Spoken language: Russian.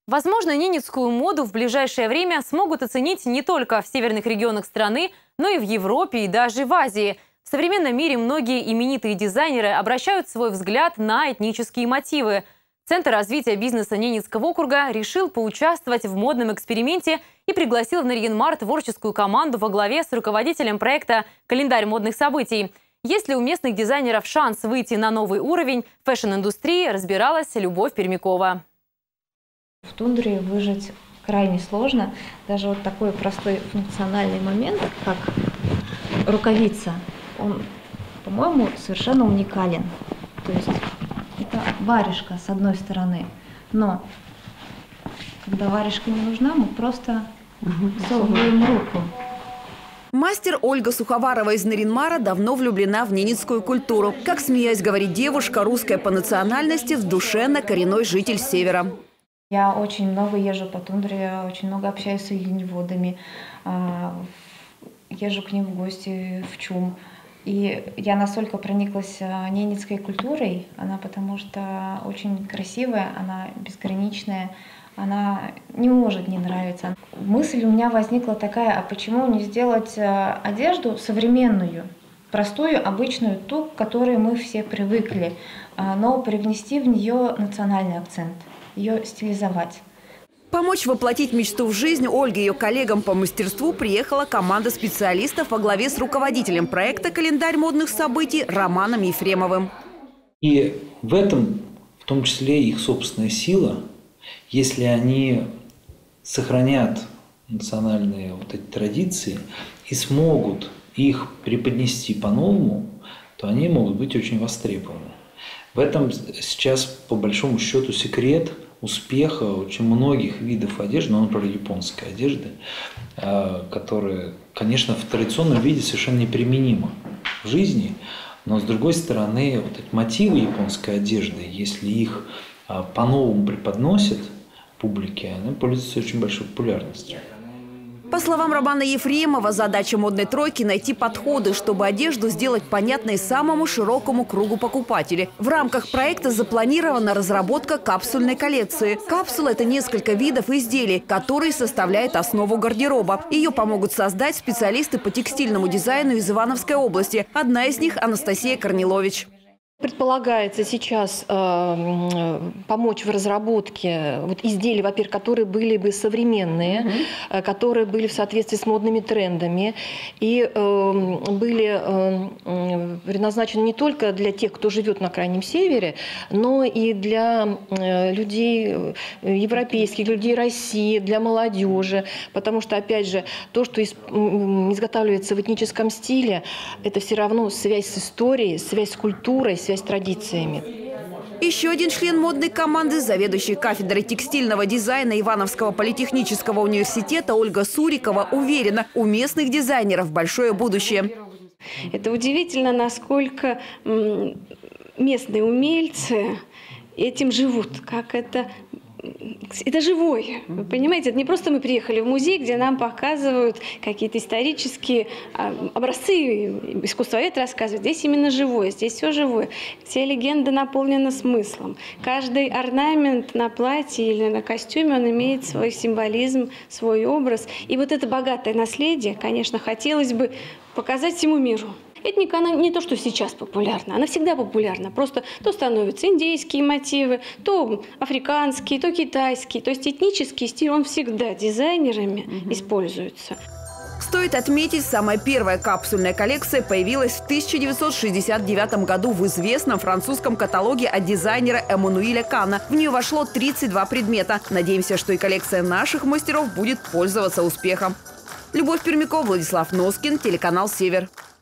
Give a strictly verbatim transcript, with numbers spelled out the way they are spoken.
Возможно, ненецкую моду в ближайшее время смогут оценить не только в северных регионах страны, но и в Европе и даже в Азии. В современном мире многие именитые дизайнеры обращают свой взгляд на этнические мотивы. Центр развития бизнеса Ненецкого округа решил поучаствовать в модном эксперименте и пригласил в Нарьян-Мар творческую команду во главе с руководителем проекта «Календарь модных событий». Есть ли у местных дизайнеров шанс выйти на новый уровень фэшн-индустрии, разбиралась Любовь Пермякова. В тундре выжить крайне сложно. Даже вот такой простой функциональный момент, как рукавица, он, по-моему, совершенно уникален. То есть это варежка с одной стороны, но когда варежка не нужна, мы просто всовываем руку. Мастер Ольга Суховарова из Нарьян-Мара давно влюблена в ненецкую культуру. Как, смеясь, говорит девушка, русская по национальности, в душе коренной житель Севера. Я очень много езжу по тундре, очень много общаюсь с оленеводами, езжу к ним в гости в ЧУМ. И я настолько прониклась ненецкой культурой, она потому что очень красивая, она безграничная, она не может не нравиться. Мысль у меня возникла такая: а почему не сделать одежду современную, простую, обычную, ту, к которой мы все привыкли, но привнести в нее национальный акцент, ее стилизовать. Помочь воплотить мечту в жизнь Ольге и ее коллегам по мастерству приехала команда специалистов во главе с руководителем проекта «Календарь модных событий» Романом Ефремовым. И в этом, в том числе, их собственная сила, если они сохранят национальные вот эти традиции и смогут их преподнести по-новому, то они могут быть очень востребованы. В этом сейчас, по большому счету, секрет успеха очень многих видов одежды, ну, например, японской одежды, которая, конечно, в традиционном виде совершенно неприменима в жизни, но, с другой стороны, вот эти мотивы японской одежды, если их по-новому преподносят публике, они пользуются очень большой популярностью. По словам Романа Ефремова, задача модной тройки – найти подходы, чтобы одежду сделать понятной самому широкому кругу покупателей. В рамках проекта запланирована разработка капсульной коллекции. Капсула – это несколько видов изделий, которые составляют основу гардероба. Ее помогут создать специалисты по текстильному дизайну из Ивановской области. Одна из них – Анастасия Корнилович. Предполагается сейчас э, помочь в разработке вот изделий, во-первых, которые были бы современные, mm-hmm. которые были в соответствии с модными трендами и э, были э, предназначены не только для тех, кто живет на Крайнем Севере, но и для э, людей европейских, людей России, для молодежи. Потому что, опять же, то, что из, изготавливается в этническом стиле, это все равно связь с историей, связь с культурой, связь с традициями. Еще один член модной команды, заведующий кафедрой текстильного дизайна Ивановского политехнического университета Ольга Сурикова, уверена, у местных дизайнеров большое будущее. Это удивительно, насколько местные умельцы этим живут, как это... Это живое, вы понимаете? Это не просто мы приехали в музей, где нам показывают какие-то исторические образцы искусства, это рассказывают. Здесь именно живое, здесь все живое. Все легенды наполнены смыслом. Каждый орнамент на платье или на костюме, он имеет свой символизм, свой образ. И вот это богатое наследие, конечно, хотелось бы показать всему миру. Этника, она не то, что сейчас популярна, она всегда популярна. Просто то становятся индейские мотивы, то африканские, то китайские. То есть этнический стиль, он всегда дизайнерами угу. используется. Стоит отметить, самая первая капсульная коллекция появилась в тысяча девятьсот шестьдесят девятом году в известном французском каталоге от дизайнера Эммануэля Кана. В нее вошло тридцать два предмета. Надеемся, что и коллекция наших мастеров будет пользоваться успехом. Любовь Пермякова, Владислав Носкин, телеканал «Север».